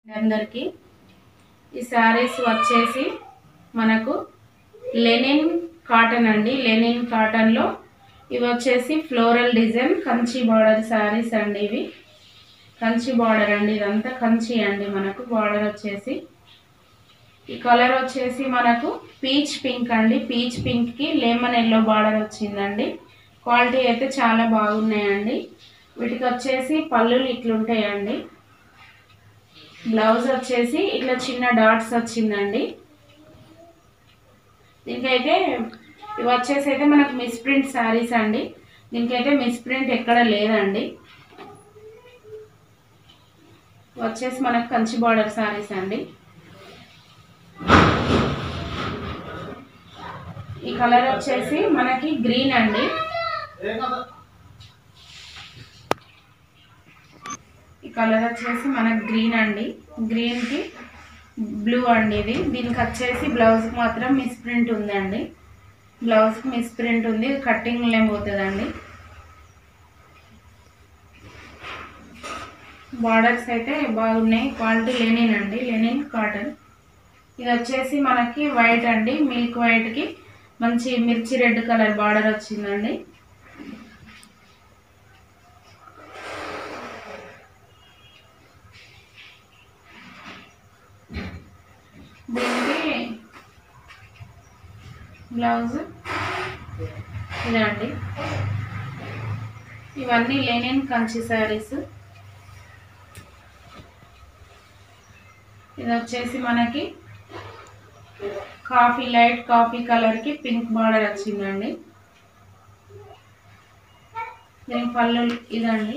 అందరికి ఈ సారీస్ వచ్చేసి మనకు లెనిన్ కాటన్ అండి. లెనిన్ కాటన్ లో ఇవి వచ్చేసి floral design Kanchi border sarees అండి. ఇవి కంచి బార్డర్ అండి, ఇదంతా కంచి అండి. మనకు బార్డర్ వచ్చేసి ఈ కలర్ వచ్చేసి మనకు పీచ్ పింక్ అండి. పీచ్ పింక్ కి లెమన్ ఎల్లో బార్డర్ వచ్చిందండి. క్వాలిటీ అయితే చాలా బాగున్నాయండి. వీటికి వచ్చేసి పళ్ళులు ఇట్లుంటాయండి. బ్లౌజ్ వచ్చేసి ఇట్లా చిన్న డాట్స్ వచ్చిందండి. దీనికైతే ఇవి వచ్చేసి అయితే మనకు మిస్ ప్రింట్ శారీస్ అండి. దీనికైతే మిస్ ప్రింట్ ఎక్కడ లేదండి. వచ్చేసి మనకు కంచి బార్డర్ శారీస్ అండి. ఈ కలర్ వచ్చేసి మనకి గ్రీన్ అండి. ఈ కలర్ వచ్చేసి మనకి గ్రీన్ అండి. గ్రీన్ కి బ్లూ అండి. ఇది దీనికి వచ్చేసి బ్లౌజ్ మాత్రం మిస్ ప్రింట్ ఉందండి. బ్లౌజ్ కి మిస్ ప్రింట్ ఉంది, కట్టింగ్ లేకపోతుందండి. బార్డర్స్ అయితే బాగున్నాయి. క్వాలిటీ లెనిన్ అండి, లెనిన్ కాటన్. ఇది వచ్చేసి మనకి వైట్ అండి, మిల్క్ వైట్ కి మంచి మిర్చి రెడ్ కలర్ బార్డర్ వచ్చిందండి. దీనికి బ్లౌజ్ ఇదండి. ఇవన్నీ లెనిన్ కంచి శారీస్. ఇది వచ్చేసి మనకి కాఫీ లైట్ కాఫీ కలర్ కి పింక్ బార్డర్ వచ్చిందండి. దీని పళ్ళు ఇదండి.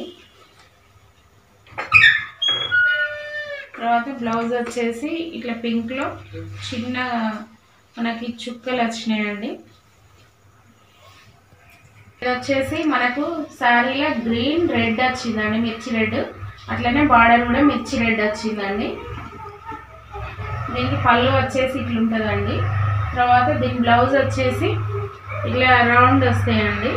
తర్వాత బ్లౌజ్ వచ్చేసి ఇట్లా పింక్ లో చిన్న మనకి చుక్కలు వచ్చినాయండి. ఇది వచ్చేసి మనకు శారీలో గ్రీన్ రెడ్ వచ్చిందండి, మిర్చి రెడ్. అట్లనే బార్డర్ కూడా మిర్చి రెడ్ వచ్చిందండి. దీనికి పళ్ళు వచ్చేసి ఇట్లా ఉంటుందండి. తర్వాత దీని బ్లౌజ్ వచ్చేసి ఇట్లా రౌండ్ వస్తాయండి.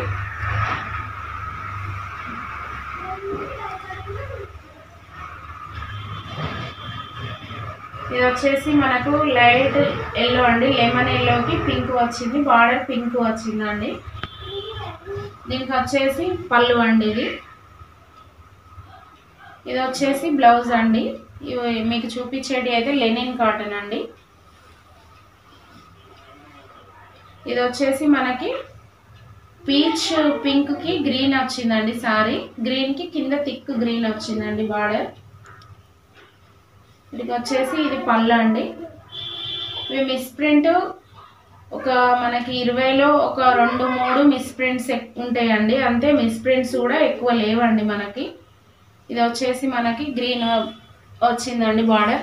ఇది వచ్చేసి మనకు లైట్ ఎల్లో అండి, లెమన్ ఎల్లోకి పింక్ వచ్చింది, బార్డర్ పింక్ వచ్చిందండి. దీనికి వచ్చేసి పళ్ళు అండి. ఇది వచ్చేసి బ్లౌజ్ అండి. ఇవి మీకు చూపించేది అయితే లెనిన్ కాటన్ అండి. ఇది వచ్చేసి మనకి పీచ్ పింక్ కి గ్రీన్ వచ్చిందండి. సారీ గ్రీన్ కి కింద థిక్ గ్రీన్ వచ్చిందండి బార్డర్. ఇది వచ్చేసి ఇది పళ్ళు అండి. ఇవి మిస్ ప్రింట్ ఒక మనకి 20లో ఒక 2-3 మిస్ ప్రింట్స్ ఉంటాయండి. అంతే, మిస్ ప్రింట్స్ కూడా ఎక్కువ లేవండి మనకి. ఇది వచ్చేసి మనకి గ్రీన్ వచ్చిందండి బార్డర్.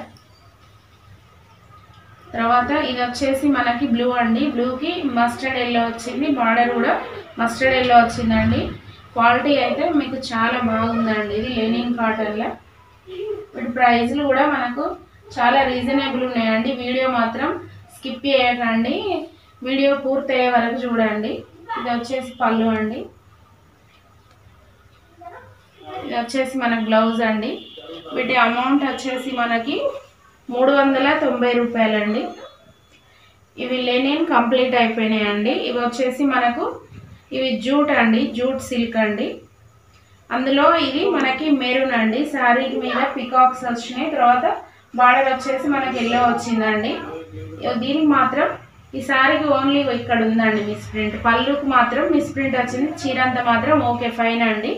తర్వాత ఇది వచ్చేసి మనకి బ్లూ అండి. బ్లూకి మస్టర్డ్ ఎల్లో వచ్చింది, బార్డర్ కూడా మస్టర్డ్ ఎల్లో వచ్చిందండి. క్వాలిటీ అయితే మీకు చాలా బాగుందండి. ఇది లెనిన్ కాటన్లో. వీటి ప్రైస్లు కూడా మనకు చాలా రీజనబుల్ ఉన్నాయండి. వీడియో మాత్రం స్కిప్ చేయకండి, వీడియో పూర్తయ్యే వరకు చూడండి. ఇది వచ్చేసి పళ్ళు అండి. ఇది వచ్చేసి మనకు బ్లౌజ్ అండి. వీటి అమౌంట్ వచ్చేసి మనకి 390 రూపాయలండి. ఇవి లెనిన్ కంప్లీట్ అయిపోయినాయండి. ఇవి వచ్చేసి మనకు ఇవి జూట్ అండి, జూట్ సిల్క్ అండి. అందులో ఇది మనకి మెరూన్ అండి. శారీ మీద పికాక్స్ వచ్చినాయి. తర్వాత బార్డర్ వచ్చేసి మనకి ఎల్లో వచ్చిందండి. దీనికి మాత్రం ఈ శారీకి ఓన్లీ ఇక్కడ ఉందండి మిస్ ప్రింట్. పళ్ళుకి మాత్రం మిస్ ప్రింట్ వచ్చింది. చీరంతా మాత్రం ఓకే ఫైన్ అండి.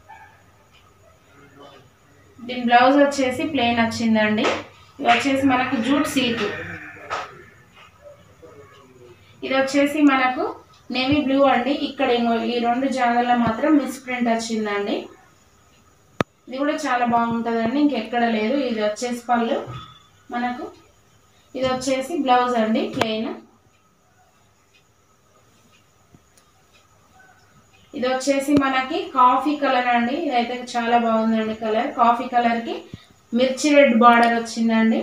దీని బ్లౌజ్ వచ్చేసి ప్లెయిన్ వచ్చిందండి. ఇది వచ్చేసి మనకు జూట్ సిల్క్. ఇది వచ్చేసి మనకు నేవీ బ్లూ అండి. ఇక్కడ ఈ 2 జాగాల్లో మాత్రం మిస్ ప్రింట్ వచ్చిందండి. ఇది కూడా చాలా బాగుంటుందండి, ఇంకెక్కడ లేదు. ఇది వచ్చేసి పళ్ళు మనకు. ఇది వచ్చేసి బ్లౌజ్ అండి ప్లెయిన్. ఇది వచ్చేసి మనకి కాఫీ కలర్ అండి. ఇదైతే చాలా బాగుందండి కలర్. కాఫీ కలర్ కి మిర్చి రెడ్ బార్డర్ వచ్చిందండి.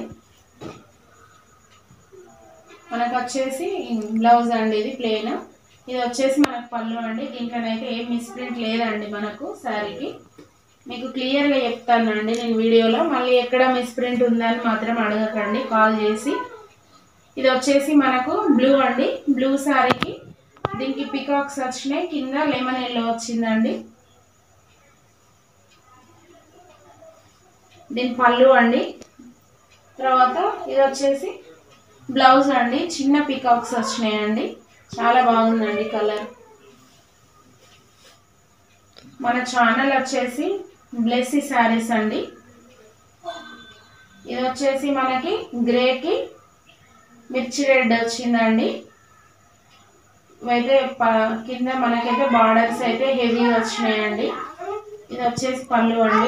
మనకు వచ్చేసి బ్లౌజ్ అండి ఇది ప్లెయిన్. ఇది వచ్చేసి మనకు పళ్ళు అండి. దీంట్లోనైతే ఏం మిస్ ప్రింట్ లేదండి మనకు శారీకి. మీకు క్లియర్గా చెప్తానండి నేను వీడియోలో, మళ్ళీ ఎక్కడ మిస్ప్రింట్ ఉందని మాత్రం అడగకండి కాల్ చేసి. ఇది వచ్చేసి మనకు బ్లూ అండి, బ్లూ శారీకి దీనికి పికాక్స్ వచ్చినాయి, కింద లెమన్ ఎల్లో వచ్చిందండి. దీని పళ్ళు అండి. తర్వాత ఇది వచ్చేసి బ్లౌజ్ అండి, చిన్న పికాక్స్ వచ్చినాయండి, చాలా బాగుందండి కలర్. మన ఛానల్ వచ్చేసి బ్లెస్సీ శారీస్ అండి. ఇది వచ్చేసి మనకి గ్రేకి మిర్చి రెడ్ వచ్చిందండి. ఇవైతే కింద మనకైతే బార్డర్స్ అయితే హెవీ వచ్చినాయండి. ఇది వచ్చేసి పళ్ళు అండి.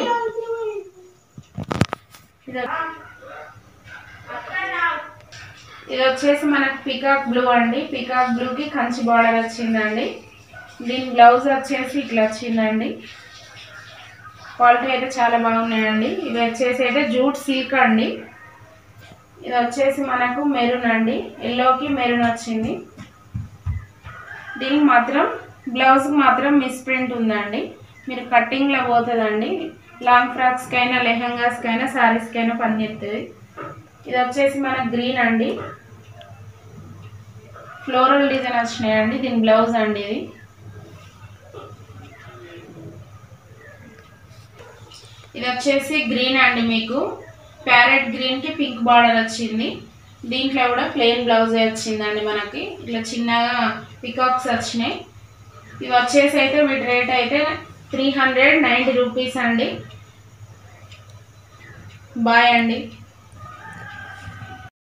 ఇది వచ్చేసి మనకి పికాక్ బ్లూ అండి, పికాక్ బ్లూకి కంచి బార్డర్ వచ్చిందండి. దీని బ్లౌజ్ వచ్చేసి ఇట్లా వచ్చిందండి. క్వాలిటీ అయితే చాలా బాగున్నాయండి. ఇది వచ్చేసి అయితే జూట్ సిల్క్ అండి. ఇది వచ్చేసి మనకు మెరూన్ అండి, ఎల్లోకి మెరూన్ వచ్చింది. దీనికి మాత్రం బ్లౌజ్కి మాత్రం మిస్ప్రింట్ ఉందండి, మీరు కట్టింగ్లో పోతుందండి. లాంగ్ ఫ్రాక్స్కైనా లెహంగాస్కైనా శారీస్కైనా పనిచేస్తుంది. ఇది వచ్చేసి మనకు గ్రీన్ అండి, ఫ్లోరల్ డిజైన్ వచ్చినాయండి. దీని బ్లౌజ్ అండి ఇది. ఇది వచ్చేసి గ్రీన్ అండి, మీకు ప్యారెట్ గ్రీన్కి పింక్ బార్డర్ వచ్చింది. దీంట్లో కూడా ప్లెయిన్ బ్లౌజే వచ్చిందండి. మనకి ఇట్లా చిన్నగా పికాక్స్ వచ్చినాయి. ఇవి వచ్చేసి అయితే వీటి రేట్ అయితే 390 రూపీస్ అండి. బాయ్ అండి.